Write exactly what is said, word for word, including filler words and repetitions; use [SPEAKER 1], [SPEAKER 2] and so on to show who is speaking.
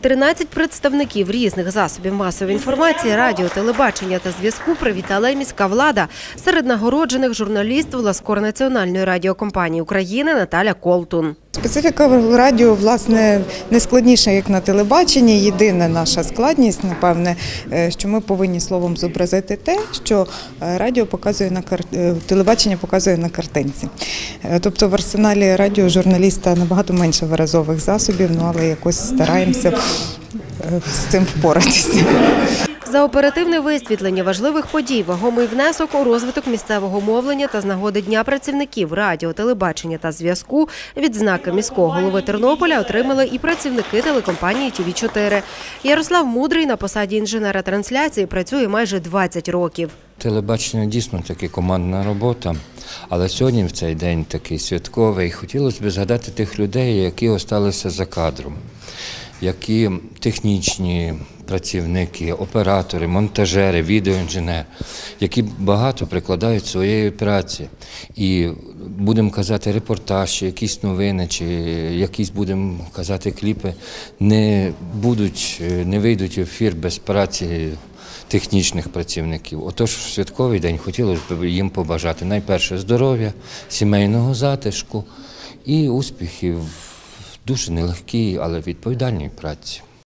[SPEAKER 1] тринадцять представників різних засобів масової інформації, радіо, телебачення та зв'язку привітала і міська влада. Серед нагороджених журналіст власкор Національної радіокомпанії України Наталя Колтун.
[SPEAKER 2] Специфіка радіо, власне, не складніша, як на телебаченні. Єдина наша складність, напевне, що ми повинні словом зобразити те, що радіо показує на кар... телебачення показує на картинці. Тобто в арсеналі радіожурналіста набагато менше виразових засобів, ну, але якось стараємося з цим впоратися.
[SPEAKER 1] За оперативне висвітлення важливих подій, вагомий внесок у розвиток місцевого мовлення та з нагоди Дня працівників радіо, телебачення та зв'язку відзнаки міського голови Тернополя отримали і працівники телекомпанії Ті Ві чотири. Ярослав Мудрий на посаді інженера трансляції працює майже двадцять років.
[SPEAKER 3] Телебачення дійсно таки командна робота, але сьогодні в цей день такий святковий. Хотілося б згадати тих людей, які залишилися за кадром, які технічні працівники, оператори, монтажери, відеоінженери, які багато прикладають своєї праці. І будемо казати репортаж, чи якісь новини, чи якісь будемо казати кліпи, не будуть, не вийдуть в ефір без праці технічних працівників. Отож, в святковий день хотілося б їм побажати найперше здоров'я, сімейного затишку і успіхів в дуже нелегкій, але відповідальній праці.